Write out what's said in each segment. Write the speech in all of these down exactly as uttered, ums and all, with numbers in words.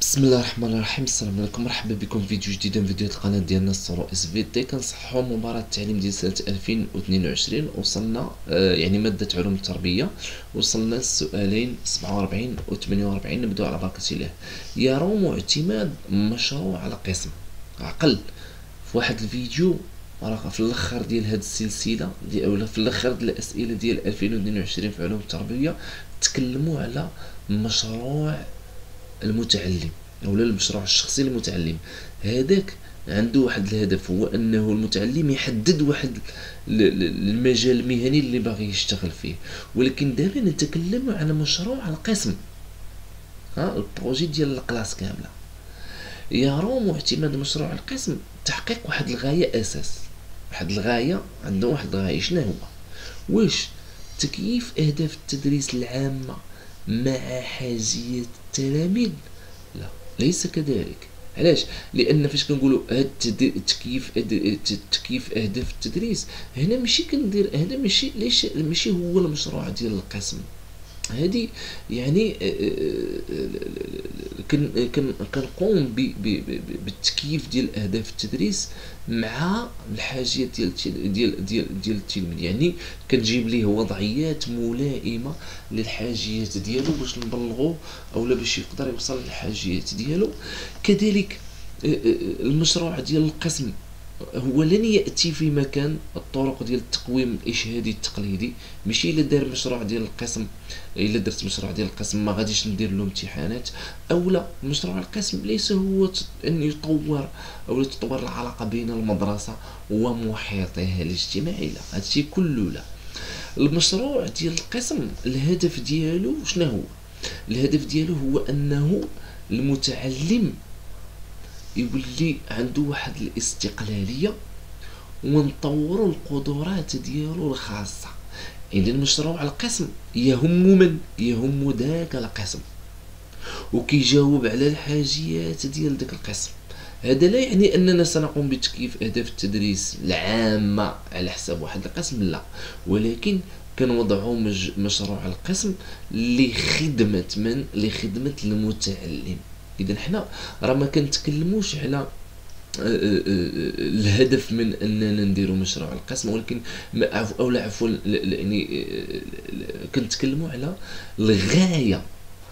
بسم الله الرحمن الرحيم. السلام عليكم، مرحبا بكم في فيديو جديد من فيديوهات القناه ديالنا ستورو اس في تي. كنصححوا مباراه التعليم ديال سنه ألفين واثنين وعشرين. وصلنا آه يعني ماده علوم التربيه، وصلنا للسؤالين سبعة وأربعين و ثمانية وأربعين. نبداو على بركه الله. يروم اعتماد مشروع على قسم عقل. في واحد الفيديو راه في الاخر ديال هاد السلسله ديال اولا في الاخر ديال الاسئله ديال ألفين واثنين وعشرين في علوم التربيه تكلموا على مشروع المتعلم اولا المشروع الشخصي للمتعلم. هذاك عنده واحد الهدف، هو انه المتعلم يحدد واحد المجال المهني اللي باغي يشتغل فيه. ولكن دابا نتكلم على مشروع القسم، ها البروجي ديال الكلاس كامله. يروم اعتماد مشروع القسم تحقيق واحد الغايه اساس، واحد الغايه عنده واحد الغايه. شنو هو؟ واش تكييف اهداف التدريس العامه مع حاجيه التلاميذ؟ لا، ليس كذلك. علاش؟ لان فاش كنقولوا هاد تكييف تكييف اهداف التدريس، هنا ماشي كندير هذا ماشي ليش ماشي هو المشروع ديال القسم. هذه يعني كنقوم بالتكييف ديال اهداف التدريس مع الحاجيات ديال ديال ديال ديال التلميذ. يعني كنجيب ليه وضعيات ملائمه للحاجيات ديالو باش نبلغوه اولا باش يقدر يوصل للحاجيات ديالو. كذلك المشروع ديال القسم هو لن ياتي في مكان الطرق ديال التقويم الاشهادي التقليدي. ماشي الا دار مشروع ديال القسم، الا درت مشروع ديال القسم ما غاديش ندير له امتحانات. اولا مشروع القسم ليس هو ان يطور او تطور العلاقه بين المدرسه ومحيطها الاجتماعي، لا، هادشي كله لا. المشروع ديال القسم الهدف ديالو شنو هو؟ الهدف ديالو هو انه المتعلم يولي عنده واحد الاستقلاليه ونطوروا القدرات ديالو الخاصه. اذا مشروع القسم يهم من يهم ذاك القسم وكيجاوب على الحاجيات ديال داك القسم. هذا لا يعني اننا سنقوم بتكييف اهداف التدريس العامه على حساب واحد القسم، لا، ولكن كنوضعوا مج... مشروع القسم لخدمه من لخدمه المتعلم. اذا حنا راه ما كنتكلموش على الهدف من اننا نديروا مشروع القسم، ولكن او لا عفوا يعني كنتكلموا على الغايه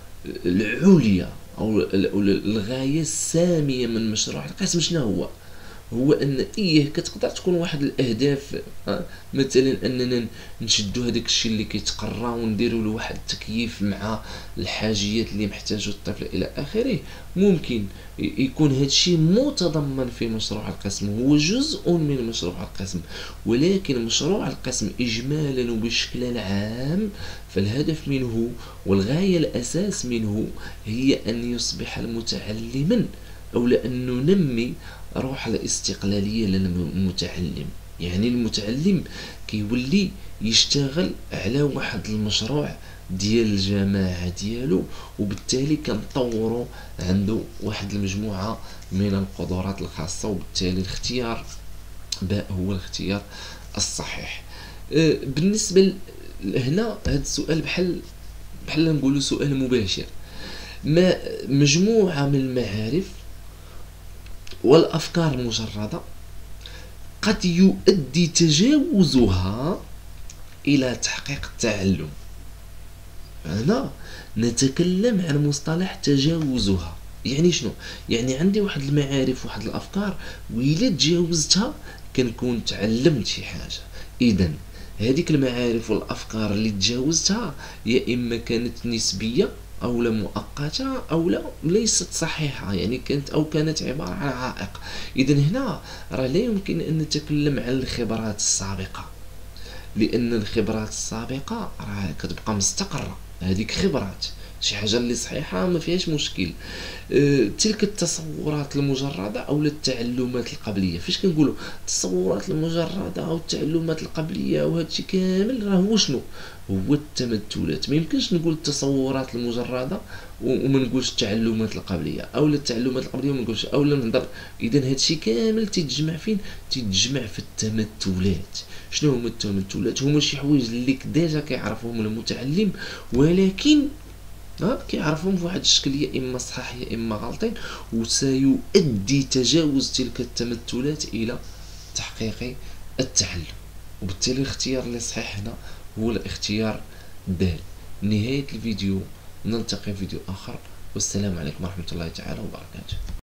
العليا او الغايه الساميه من مشروع القسم. شنو هو؟ هو ان ايه كتقدر تكون واحد الاهداف، مثلا اننا نشدوا هذاك الشيء اللي كيتقرا ونديروا له واحد التكييف مع الحاجيات اللي محتاجه الطفل الى اخره. ممكن يكون هذا الشيء متضمن في مشروع القسم، هو جزء من مشروع القسم. ولكن مشروع القسم اجمالا وبشكل عام فالهدف منه والغايه الاساس منه هي ان يصبح المتعلما او لان ننمي روح الاستقلاليه للمتعلم. يعني المتعلم كيولي يشتغل على واحد المشروع ديال الجماعه ديالو، وبالتالي كنطوروا عنده واحد المجموعه من القدرات الخاصه، وبالتالي الاختيار باء هو الاختيار الصحيح. بالنسبه هنا هذا السؤال بحال بحال نقولوا سؤال مباشر. ما مجموعه من المعارف والأفكار المجردة قد يؤدي تجاوزها إلى تحقيق التعلم. هنا نتكلم عن مصطلح تجاوزها. يعني شنو؟ يعني عندي واحد المعارف واحد الأفكار وإلا تجاوزتها كنكون تعلمت شي حاجة. إذن هذيك المعارف والأفكار اللي تجاوزتها يا إما كانت نسبية او لا مؤقته او لا ليست صحيحه، يعني كانت او كانت عباره عن عائق. اذا هنا راه لا يمكن ان نتكلم عن الخبرات السابقه، لان الخبرات السابقه راه كتبقى مستقره. هذيك خبرات شي حاجه اللي صحيحه ما فيهاش مشكل. أه تلك التصورات المجرده او التعلمات القبليه. فاش كنقولوا التصورات المجرده او التعلمات القبليه وهذا الشيء كامل راه هو شنو؟ هو التمثلات. ما يمكنش نقول التصورات المجرده وما نقولش التعلمات القبليه، او التعلمات القبليه وما نقولش او لا نهضر. اذا هذا الشيء كامل تيتجمع فين؟ تيتجمع في التمثلات. شنو هما التمثلات؟ هما شي حوايج اللي ديجا كيعرفهم المتعلم ولكن ها كيعرفهم بواحد الشكل يا اما صحاح يا اما غالطين، وسيؤدي تجاوز تلك التمثلات الى تحقيق التعلم. وبالتالي الاختيار اللي صحيح هنا هو الاختيار د. نهاية الفيديو، نلتقي في فيديو اخر، والسلام عليكم ورحمة الله تعالى وبركاته.